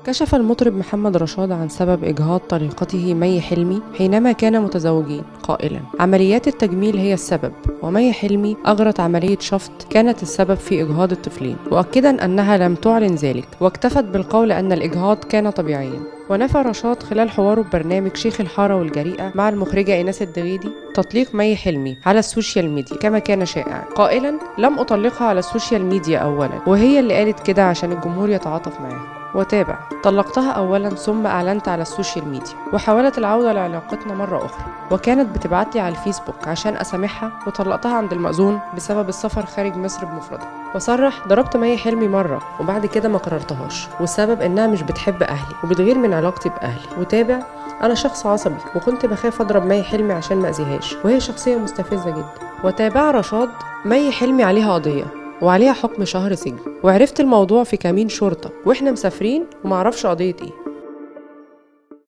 كشف المطرب محمد رشاد عن سبب إجهاض طليقته مي حلمي حينما كان متزوجين قائلا: عمليات التجميل هي السبب، ومي حلمي أجرت عملية شفط كانت السبب في إجهاض الطفلين، مؤكدا أنها لم تعلن ذلك، واكتفت بالقول أن الإجهاض كان طبيعيا. ونفى رشاد خلال حواره ببرنامج شيخ الحارة والجريئة مع المخرجة إيناس الدغيدي تطليق مي حلمي على السوشيال ميديا كما كان شائعا، قائلا: لم أطلقها على السوشيال ميديا أولا، وهي اللي قالت كده عشان الجمهور يتعاطف معاها. وتابع: طلقتها أولا ثم أعلنت على السوشيال ميديا، وحاولت العودة لعلاقتنا مرة أخرى، وكانت بتبعتلي على الفيسبوك عشان أسامحها، وطلقتها عند المأذون بسبب السفر خارج مصر بمفردها. وصرح: ضربت مي حلمي مرة وبعد كده ما قررتهاش، والسبب إنها مش بتحب أهلي وبتغير من علاقتي بأهلي. وتابع: أنا شخص عصبي وكنت بخاف أضرب مي حلمي عشان ما أذيهاش، وهي شخصية مستفزة جدا. وتابع رشاد: مي حلمي عليها قضية وعليها حكم شهر سجن، وعرفت الموضوع في كمين شرطة واحنا مسافرين ومعرفش قضية ايه.